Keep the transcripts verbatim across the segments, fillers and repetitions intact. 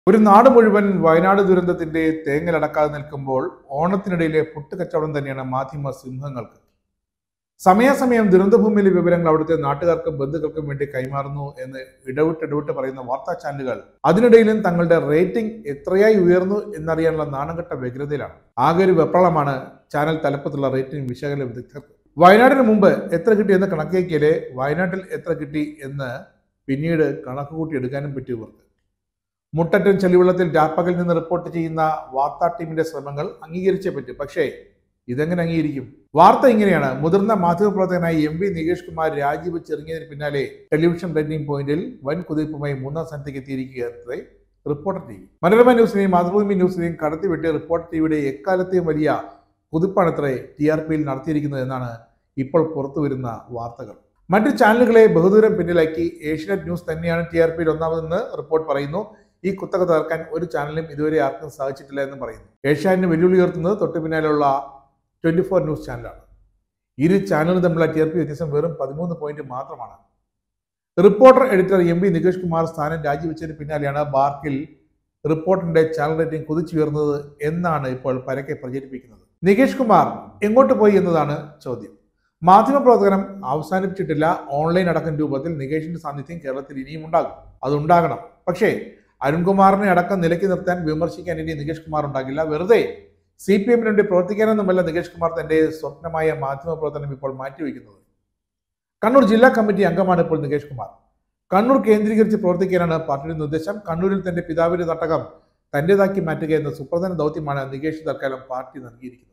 ഒരു നാട് മുഴുവൻ വയനാട് ദുരന്തത്തിന്റെ തേങ്ങലടക്കാതെ നിൽക്കുമ്പോൾ ഓണത്തിനിടയിലെ പുട്ടുകച്ചവടം തന്നെയാണ് മാധ്യമ സിംഹങ്ങൾക്ക്. സമയാസമയം ദുരന്തഭൂമിയിലെ വിവരങ്ങൾ അവിടുത്തെ നാട്ടുകാർക്കും ബന്ധുക്കൾക്കും വേണ്ടി കൈമാറുന്നു എന്ന് ഇടവിട്ട് ഇടവിട്ട് പറയുന്ന വാർത്താ ചാനലുകൾ അതിനിടയിലും തങ്ങളുടെ റേറ്റിംഗ് എത്രയായി ഉയർന്നു എന്നറിയാനുള്ള നാണംകെട്ട വ്യഗ്രതയിലാണ്. ആകെ ഒരു വെപ്രളമാണ് ചാനൽ തലപ്പത്തുള്ള റേറ്റിംഗ് വിശകലന വിദഗ്ധർക്ക്. വയനാടിന് മുമ്പ് എത്ര കിട്ടി എന്ന് കണക്കാക്കിയാലേ വയനാട്ടിൽ എത്ര കിട്ടി എന്ന് പിന്നീട് കണക്ക് കൂട്ടി എടുക്കാനും പറ്റിയവർക്ക്. മുട്ടറ്റൻ ചെളിവെള്ളത്തിൽ രാപ്പകൽ നിന്ന് റിപ്പോർട്ട് ചെയ്യുന്ന വാർത്താ ടീമിന്റെ ശ്രമങ്ങൾ അംഗീകരിച്ചേ പറ്റും. പക്ഷേ ഇതെങ്ങനെ അംഗീകരിക്കും? വാർത്ത ഇങ്ങനെയാണ്: മുതിർന്ന മാധ്യമപ്രവർത്തകനായി എം വി നികേഷ് കുമാർ രാജിവെച്ചിറങ്ങിയതിന് പിന്നാലെ ടെലിവിഷൻ റേറ്റിംഗ് പോയിന്റിൽ വൻ കുതിപ്പുമായി മൂന്നാം സ്ഥാനത്തേക്ക് എത്തിയിരിക്കുകയത്രേ റിപ്പോർട്ടർ ടി വി. മനോരമ ന്യൂസിനെയും മാതൃഭൂമി ന്യൂസിനെയും കടത്തിവിട്ട് റിപ്പോർട്ടർ ടിവിയുടെ എക്കാലത്തെയും വലിയ കുതിപ്പാണത്രേ ടി ആർ പിയിൽ നടത്തിയിരിക്കുന്നത് എന്നാണ് ഇപ്പോൾ പുറത്തുവരുന്ന വാർത്തകൾ. മറ്റു ചാനലുകളെ ബഹുദൂരം പിന്നിലാക്കി ഏഷ്യനെറ്റ് ന്യൂസ് തന്നെയാണ് ടി ആർ പിയിൽ ഒന്നാമതെന്ന് റിപ്പോർട്ട് പറയുന്നു. ഈ കുത്തക തകർക്കാൻ ഒരു ചാനലും ഇതുവരെ ആർക്കും സാധിച്ചിട്ടില്ല എന്ന് പറയുന്നു. ഏഷ്യാനെറ്റിന് വെല്ലുവിളി ഉയർത്തുന്നത് തൊട്ടു പിന്നാലെയുള്ള ട്വന്റി ഫോർ ന്യൂസ് ചാനലാണ്. ഇരു ചാനലും തമ്മിലുള്ള ടി ആർ പി വ്യത്യാസം വെറും പതിമൂന്ന് പോയിന്റ് മാത്രമാണ്. Reporter editor M V Nikesh Kumar സ്ഥാനം രാജിവെച്ചതിന് പിന്നാലെയാണ് ബാർക്കിൽ റിപ്പോർട്ടറിന്റെ ചാനൽ റേറ്റിംഗ് കുതിച്ചുയർന്നത് എന്നാണ് ഇപ്പോൾ പരക്കെ പ്രചരിപ്പിക്കുന്നത്. നികേഷ് കുമാർ എങ്ങോട്ട് പോയി എന്നതാണ് ചോദ്യം. മാധ്യമപ്രവർത്തനം അവസാനിപ്പിച്ചിട്ടില്ല. ഓൺലൈൻ അടക്കം രൂപത്തിൽ നികേഷിന്റെ സാന്നിധ്യം കേരളത്തിൽ ഇനിയും ഉണ്ടാകും. അതുണ്ടാകണം. പക്ഷേ അരുൺകുമാറിനെ അടക്കം നിലയ്ക്ക് നിർത്താൻ വിമർശിക്കാൻ ഇനി നികേഷ് കുമാർ ഉണ്ടാകില്ല. വെറുതെ സി പി എമ്മിന് വേണ്ടി പ്രവർത്തിക്കാനൊന്നുമല്ല നികേഷ് കുമാർ തന്റെ സ്വപ്നമായ മാധ്യമ പ്രവർത്തനം ഇപ്പോൾ മാറ്റിവെക്കുന്നത്. കണ്ണൂർ ജില്ലാ കമ്മിറ്റി അംഗമാണ് ഇപ്പോൾ നികേഷ് കുമാർ. കണ്ണൂർ കേന്ദ്രീകരിച്ച് പ്രവർത്തിക്കാനാണ് പാർട്ടിയുടെ നിർദ്ദേശം. കണ്ണൂരിൽ തന്റെ പിതാവിന്റെ തട്ടകം തന്റേതാക്കി മാറ്റുക എന്ന സുപ്രധാന ദൗത്യമാണ് നികേഷ് തൽക്കാലം പാർട്ടി നൽകിയിരിക്കുന്നത്.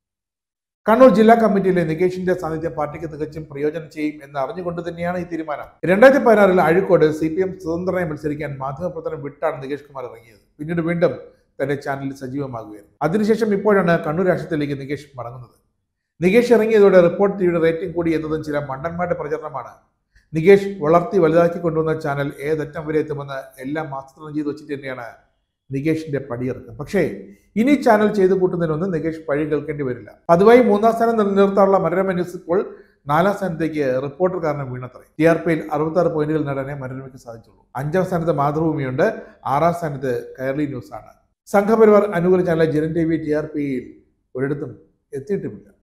കണ്ണൂർ ജില്ലാ കമ്മിറ്റിയിലെ നികേഷിന്റെ സാന്നിധ്യം പാർട്ടിക്ക് തികച്ചും പ്രയോജനം ചെയ്യും എന്ന് അറിഞ്ഞുകൊണ്ട് തന്നെയാണ് ഈ തീരുമാനം. രണ്ടായിരത്തി പതിനാറിൽ അഴീക്കോട് സി പി എം സ്വതന്ത്രനായി മത്സരിക്കാൻ മാധ്യമപ്രവർത്തനം വിട്ടാണ് നികേഷ് കുമാർ ഇറങ്ങിയത്. പിന്നീട് വീണ്ടും തന്റെ ചാനലിൽ സജീവമാകുകയായിരുന്നു. അതിനുശേഷം ഇപ്പോഴാണ് കണ്ണൂർ രാഷ്ട്രീയത്തിലേക്ക് നികേഷ് മടങ്ങുന്നത്. നികേഷ് ഇറങ്ങിയതോടെ റിപ്പോർട്ട് ടിവിയുടെ റേറ്റിംഗ് കൂടി എന്നതും ചില മണ്ടന്മാരുടെ പ്രചരണമാണ്. നികേഷ് വളർത്തി വലുതാക്കി കൊണ്ടുവന്ന ചാനൽ ഏതറ്റം വരെ എത്തുമെന്ന് എല്ലാം ആസൂത്രണം ചെയ്ത് വെച്ചിട്ട് തന്നെയാണ് നികേഷിന്റെ പടിയിറക്കം. പക്ഷേ ഇനി ചാനൽ ചെയ്തു കൂട്ടുന്നതിനൊന്നും നികേഷ് പഴി കേൾക്കേണ്ടി വരില്ല. പതിവായി മൂന്നാം സ്ഥാനം നിലനിർത്താനുള്ള മനോരമ ന്യൂസ് ഇപ്പോൾ നാലാം സ്ഥാനത്തേക്ക് റിപ്പോർട്ടർ കാരണം വീണത്രേ. ടി ആർ പിയിൽ അറുപത്തി ആറ് പോയിന്റുകൾ നേടാനേ മനോരമയ്ക്ക് സാധിച്ചുള്ളൂ. അഞ്ചാം സ്ഥാനത്ത് മാതൃഭൂമിയുണ്ട്. ആറാം സ്ഥാനത്ത് കൈരളി ന്യൂസ് ആണ്. സംഘപരിവാർ അനുകൂല channel Janam T V T R പിയിൽ ഒരിടത്തും എത്തിയിട്ടുമില്ല.